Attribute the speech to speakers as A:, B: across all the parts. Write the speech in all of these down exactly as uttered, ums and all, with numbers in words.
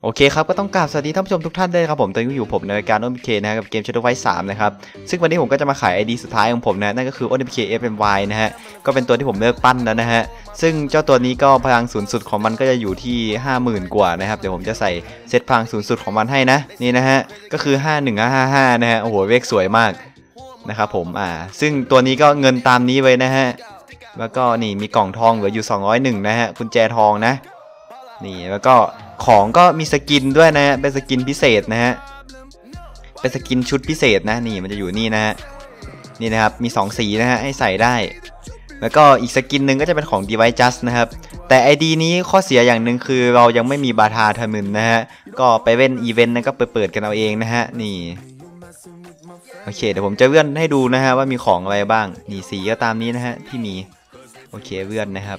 A: โอเคครับก็ต้องกราบสวัสดีท่านผู้ชมทุกท่านด้วยครับผมตอนนี้อยู่ผมในรายการ โอ เอ็ม เค นะครับกับเกม Shadow Fight สามนะครับซึ่งวันนี้ผมก็จะมาขาย ไอ ดี สุดท้ายของผมนะนั่นก็คือ โอ เอ็ม เค เอฟ เอ็ม วาย นะฮะก็เป็นตัวที่ผมเลิกปั้นแล้วนะฮะซึ่งเจ้าตัวนี้ก็พลังสูงสุดของมันก็จะอยู่ที่ ห้าหมื่น กว่านะครับเดี๋ยวผมจะใส่เซตพลังสูงสุดของมันให้นะนี่นะฮะก็คือห้าหนึ่งห้าห้านะฮะโอ้โหเลขสวยมากนะครับผมอ่าซึ่งตัวนี้ก็เงินตามนี้ไว้นะฮะแล้วก็นี่มีกล่องทองเหลืออยู่สองร้อยเอ็ดนะฮะกุญแจทองนะนี่แล้วก็ของก็มีสกินด้วยนะฮะเป็นสกินพิเศษนะฮะเป็นสกินชุดพิเศษนะนี่มันจะอยู่นี่นะฮะนี่นะครับมีสองสีนะฮะให้ใส่ได้แล้วก็อีกสกินหนึ่งก็จะเป็นของ Device Just นะครับแต่ ไอ ดี นี้ข้อเสียอย่างหนึ่งคือเรายังไม่มีบาทาทามึนนะฮะก็ไปเว้นอีเวนต์นั้นก็ไปเปิดกันเอาเองนะฮะนี่โอเคเดี๋ยวผมจะเลื่อนให้ดูนะฮะว่ามีของอะไรบ้างนี่สีก็ตามนี้นะฮะที่มีโอเคเลื่อนนะครับ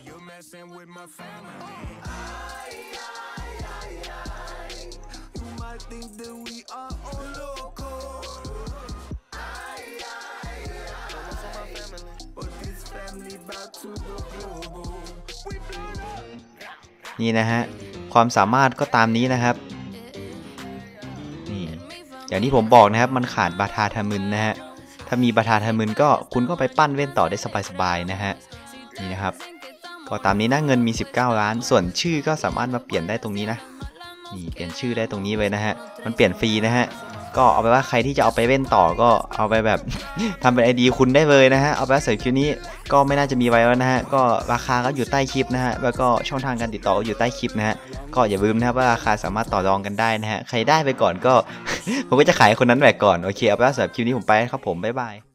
A: นี่นะฮะความสามารถก็ตามนี้นะครับนี่อย่างที่ผมบอกนะครับมันขาดบาทาทามึนนะฮะถ้ามีบาทาทามึนก็คุณก็ไปปั้นเว้นต่อได้สบายๆนะฮะนี่นะครับก็ตามนี้นะเงินมีสิบเก้าล้านส่วนชื่อก็สามารถมาเปลี่ยนได้ตรงนี้นะนี่เปลี่ยนชื่อได้ตรงนี้ไว้นะฮะมันเปลี่ยนฟรีนะฮะก็เอาไปว่าใครที่จะเอาไปเว้นต่อก็เอาไปแบบทำเป็น ไอ ดี คุณได้เลยนะฮะเอาไปว่าเสริมคลิปนี้ก็ไม่น่าจะมีไว้แล้วนะฮะก็ราคาก็อยู่ใต้คลิปนะฮะแล้วก็ช่องทางการติดต่อก็อยู่ใต้คลิปนะฮะก็อย่าลืมนะครับว่าราคาสามารถต่อรองกันได้นะฮะใครได้ไปก่อนก็ ผมก็จะขายคนนั้นแหวกก่อนโอเคเอาไปว่าเสริมคลิปนี้ผมไปครับผมบ๊ายบาย